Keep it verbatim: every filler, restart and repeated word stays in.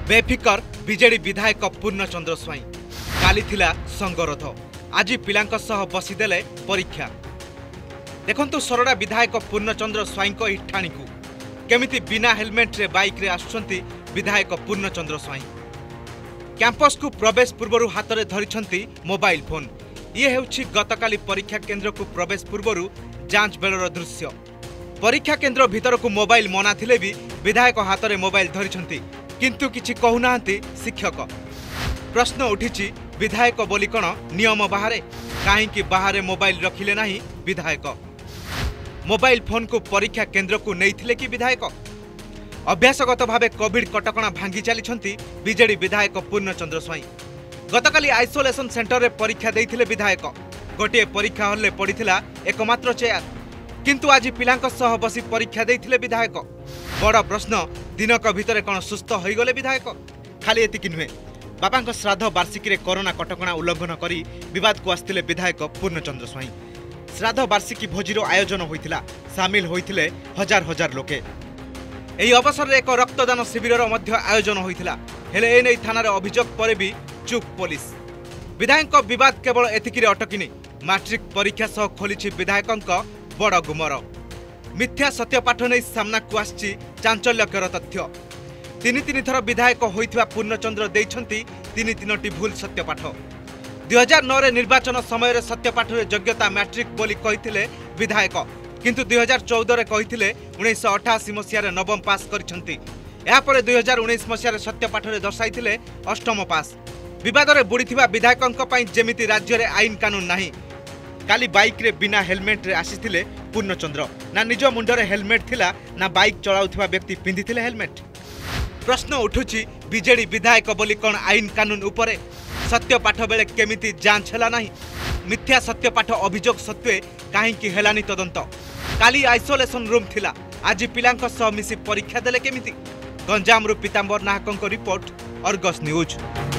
बेफिकर BJD विधायक पूर्णचंद्र स्वाई काली थिला संगरोध आज पिलांक सह बसीदेले परीक्षा। देखंतु सरड़ा विधायक पूर्णचंद्र स्वाई को इठाणी को केमिति बिना हेलमेट रे बाइक रे आसुछंती विधायक पूर्णचंद्र स्वाई। कैंपस को प्रवेश पूर्व हाथ में धरिछंती मोबाइल फोन। ये हेउछि गतकाली परीक्षा केंद्र को प्रवेश पूर्व जांच बेलर दृश्य। परीक्षा केंद्र भीतर को मोबाइल मना थिले भी विधायक हाथ में मोबाइल धरिछंती किंतु किछि कहूनाहांती शिक्षक। प्रश्न उठिछि विधायक बोली कण नियम बाहरे काहेकि बाहरे मोबाइल रखिले नाही विधायक। मोबाइल फोन को परीक्षा केंद्र को नैथिले कि विधायक। अभ्यासगत भावे कोविड कटकणा भांगी चली बीजेडी विधायक पूर्णचंद्र स्वाई। गतकाली आइसोलेशन सेंटर रे परीक्षा देइथिले विधायक। गोटे परीक्षा हॉल रे पड़िथिला एकमात्र चेयर किंतु आज पिलांक सह बसी परीक्षा देइथिले विधायक। बड़ प्रश्न दिनक भितर कौन सुस्थ हो गले विधायक। खाली एतिकी नुहे बापा श्राद्ध वार्षिकी रे कोरोना कटकणा उल्लंघन करी विवाद को आसथिले विधायक पूर्णचंद्र स्वाई। श्राद्ध वार्षिकी भोजीर आयोजन होइथिला, सामिल होइथिले हजार हजार लोके। एही अवसर रे एक रक्तदान शिविरर मध्य आयोजन होइथिला हेले एनै थाना रे अभियोग परे भी चुप पुलिस। विधायक विवाद केवल एतिकी रे अटकिनी मैट्रिक परीक्षा सह खोलिछि विधायकक बड़ गुमर। मिथ्या सत्यपाठ नहीं सामना को आछि चांचल्यकर तथ्य। तीन तीन थर विधायक होइथिबा पूर्णचंद्र देइछंती तीन तीनटी भूल सत्यपाठ। दुई हजार नौ रे निर्वाचन समय सत्यपाठ रे योग्यता मैट्रिक बोली कहिथिले विधायक किंतु दुई हजार चौदह रे कहिथिले उन्नीस अठाशी मसीह नवम पास करिछंती। यापर दुई हजार उन्नीस मसीह सत्यपाठ रे दर्शाइथिले अष्टम पास। विवाद रे बुड़ीथिबा विधायकंक पई जेमिति राज्य रे आईन कानून नाही। काली बाइक रे बिना हेलमेट रे आसीथिले पूर्णचंद्र। ना निज मुंडरे हेलमेट थिला ना बाइक चलाउथिबा व्यक्ति पिंधिथिले हेलमेट। प्रश्न उठुछि बीजेडी विधायक बोली कोन आईन कानून उपरे सत्यपाठ बेले केमिति जांच हला नाही। मिथ्या सत्यपाठ अभियोग सत्वे काहेकि हेलानी तदंत। काली आइसोलेशन रूम थिला आज पिलांक सह मिसी परीक्षा देले केमिति। गंजाम रु पीतांबर नाहकंक रिपोर्ट, अर्गस न्यूज।